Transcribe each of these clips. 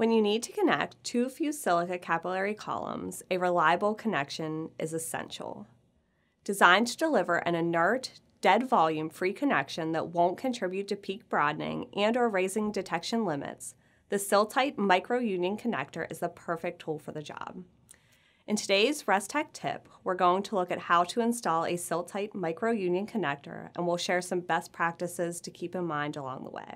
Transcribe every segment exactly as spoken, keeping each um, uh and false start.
When you need to connect two fused silica capillary columns, a reliable connection is essential. Designed to deliver an inert, dead volume free connection that won't contribute to peak broadening and or raising detection limits, the SilTite micro-union connector is the perfect tool for the job. In today's Restek Tip, we're going to look at how to install a SilTite micro-union connector, and we'll share some best practices to keep in mind along the way.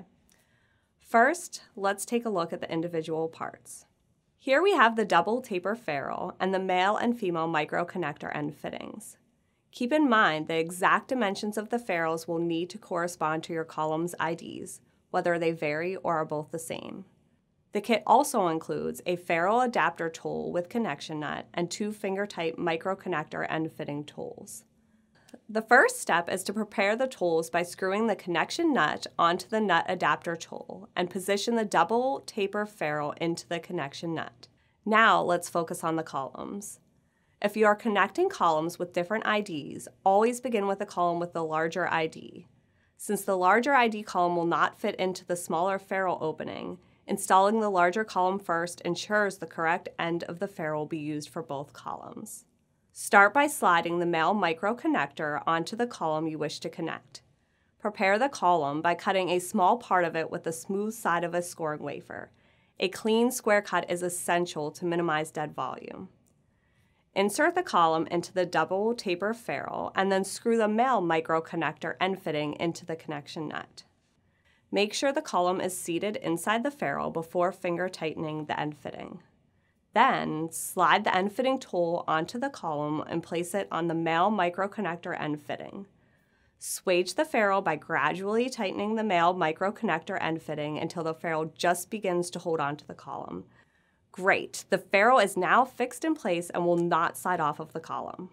First, let's take a look at the individual parts. Here we have the double taper ferrule and the male and female micro connector end fittings. Keep in mind the exact dimensions of the ferrules will need to correspond to your column's I Ds, whether they vary or are both the same. The kit also includes a ferrule adapter tool with connection nut and two finger-type micro connector end fitting tools. The first step is to prepare the tools by screwing the connection nut onto the nut adapter tool and position the double taper ferrule into the connection nut. Now let's focus on the columns. If you are connecting columns with different I Ds, always begin with the column with the larger I D. Since the larger I D column will not fit into the smaller ferrule opening, installing the larger column first ensures the correct end of the ferrule will be used for both columns. Start by sliding the male micro connector onto the column you wish to connect. Prepare the column by cutting a small part of it with the smooth side of a scoring wafer. A clean square cut is essential to minimize dead volume. Insert the column into the double taper ferrule and then screw the male micro connector end fitting into the connection nut. Make sure the column is seated inside the ferrule before finger tightening the end fitting. Then, slide the end fitting tool onto the column and place it on the male micro connector end fitting. Swage the ferrule by gradually tightening the male micro connector end fitting until the ferrule just begins to hold onto the column. Great, the ferrule is now fixed in place and will not slide off of the column.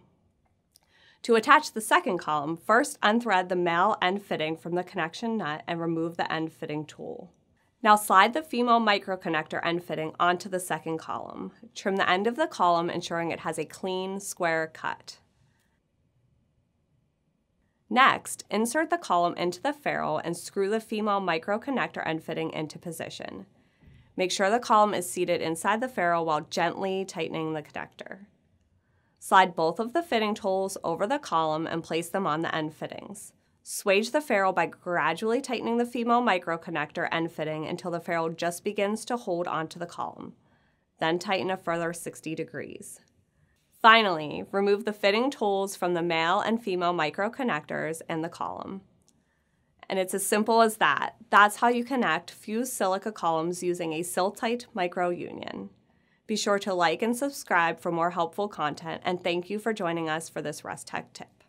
To attach the second column, first unthread the male end fitting from the connection nut and remove the end fitting tool. Now slide the female micro connector end fitting onto the second column. Trim the end of the column, ensuring it has a clean, square cut. Next, insert the column into the ferrule and screw the female micro connector end fitting into position. Make sure the column is seated inside the ferrule while gently tightening the connector. Slide both of the fitting tools over the column and place them on the end fittings. Swage the ferrule by gradually tightening the female micro connector end fitting until the ferrule just begins to hold onto the column. Then tighten a further sixty degrees. Finally, remove the fitting tools from the male and female micro connectors and the column. And it's as simple as that. That's how you connect fused silica columns using a SilTite micro union. Be sure to like and subscribe for more helpful content, and thank you for joining us for this Restek Tip.